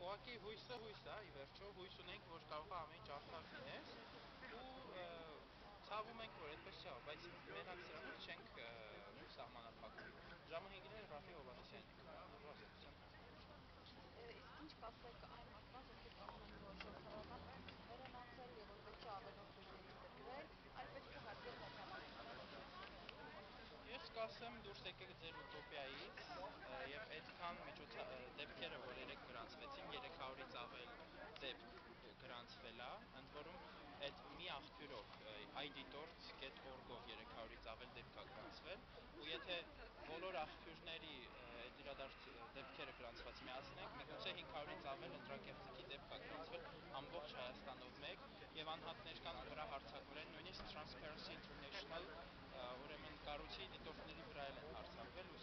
Ուղղակի հույսը հույս է, ի վերջո հույս ունենք, որ կարող է ամեն ինչ արդար լինես ու ցավում ենք, որ այդպես չէ, բայց մենակ սրանով չենք սահմանափակվում։ Ժամը 5-ին Ռաֆի Հովհաննիսյանն է կմոռանալու ազատության Իսկ ինչ կասեք այն մարդկանց, ովքեր կարծում են, որ շորթավորական հեռանացել եւ որ պետք է ավելորդ ուժերի դրել, այլ պետք է հարգել մեր համակարգները։ Ես կասեմ դուրս եկեք ձեր ուտոպիայից եւ այդքան դեպքերը, որ երեք գրանցվեցին, 300-ից ավել դեպք գրանցվել է, ընդ որում այդ մի աղբյուրով idtort.org-ով 300-ից ավել դեպք է գրանցվել, ու եթե բոլոր աղբյուրների այդ իրադարձ դեպքերը գրանցված միացնենք, միգուցե 500-ից ավել ընտրակեղծիքի դեպք է գրանցվել ամբողջ Հայաստանով մեկ, եւ անհատներ կան վրա հարձակվել են, նույնիսկ Transparency International ուրեմն կառույցի դիտորդների վրա են հարձակվել,